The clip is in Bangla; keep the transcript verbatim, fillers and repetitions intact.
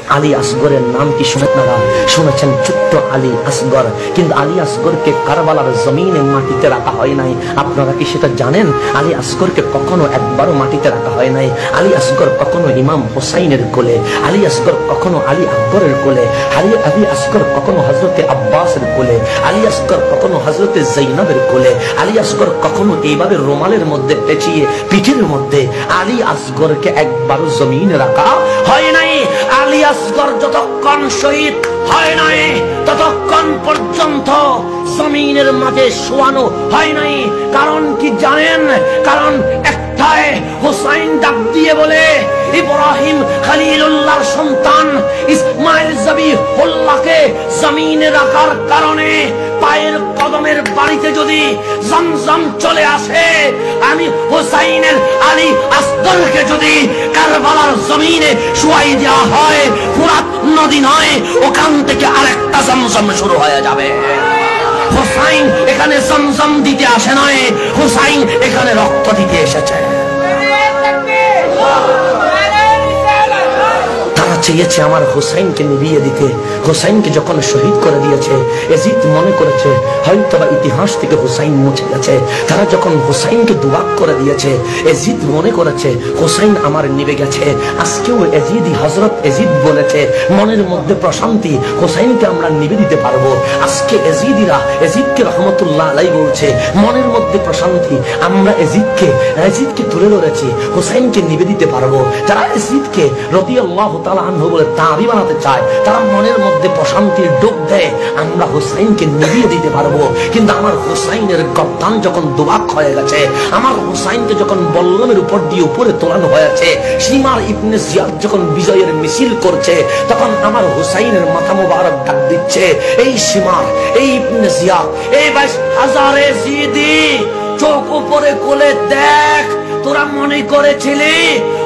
আলী আসগরের নাম কি শুনেছেন? শুনেছেন ছোট্ট আলী আসগর, কিন্তু আলী আসগরকে কারবালার জমিনে মাটিতে রাখা হয় নাই। আপনারা কি সেটা জানেন? আলী আসগরকে কখনো একবারও মাটিতে রাখা হয় নাই। আলী আসগর কখনো ইমাম হোসাইনের কোলে, আলী আসগর কখনো আলী আকবরের কোলে, আলী আলী আসগর কখনো হযরতে আব্বাসের কোলে, আলী আসগর কখনো হযরতে যায়েনবের কোলে, আলী আসগর কখনো এইভাবে রুমালের মধ্যে পেঁচিয়ে পিঠের মধ্যে আলী আসগরকে একবারও জমিনে রাখা হয় নাই। আলী আসগর যতক্ষণ শহীদ হয় নাই ততক্ষণ পর্যন্ত জমিনের মাঝে শোয়ানো হয় নাই। কারণ কি জানেন? কারণ একটাই, হুসাইন ডাক দিয়ে বলে, ইব্রাহিম খলিলুল্লাহর সন্তান ইসমাইল জবিহুল্লাহকে জমিনে রাখার কারণে পায়ের কদমের বাড়িতে যদি জমজম চলে আসে, আমি হুসাইনের আলী আসগরকে যদি কারবালার জমিনে শুয়াই দেওয়া হয়, ফুরাত নদী নয়, ওখান থেকে আরেকটা জমজম শুরু হয়ে যাবে। হুসাইন এখানে জমজম দিতে আসে নয়, হুসাইন এখানে রক্ত দিতে এসেছে। তারা চেয়েছে আমার হুসাইনকে নিভিয়ে দিতে। হুসাইনকে যখন শহীদ করে দিয়েছে, এজিদ মনে করেছে হয়তো বা ইতিহাস থেকে হুসাইন মুছে গেছে। তারা যখন হুসাইনকে দুবাক করে দিয়েছে, এজিদ মনে করেছে হুসাইন আমার নিভে গেছে। আজকেও এজিদি হযরত এজিদ বলেছে মনের মধ্যে প্রশান্তি, হুসাইনকে আমরা নিভে দিতে পারবো। আজকে এজিদিরা এজিদকে রহমতুল্লাহ আলাইহি বলছে মনের মধ্যে প্রশান্তি, আমরা এজিদকে এজিদকে তুলে ধরেছি, হুসাইনকে নিভে দিতে পারবো। যারা এজিদকে রাদিয়াল্লাহু তাআলা আনহু বলে তাবি বানাতে চায়, তারা মনের মধ্যে প্রশান্তির ডুব দেয়, আমরা হুসাইনকে নিভিয়ে দিতে পারবো। কিন্তু আমার হুসাইনের গর্দান যখন দুবাক হয়ে গেছে, আমার হুসাইনকে যখন বল্লমের উপর দিয়ে উপরে তোলানো হয়েছে, সীমার ইবনে জিয়াদ যখন বিজয়ের মিছিল করছে, তখন আমার হুসাইনের মাথা মোবারক ডাক দিচ্ছে, এই সীমার, এই ইবনে জিয়াদ, এই বাইশ হাজারে জিদি, চোখ উপরে কোলে দেখ, তোরা মনে করেছিলি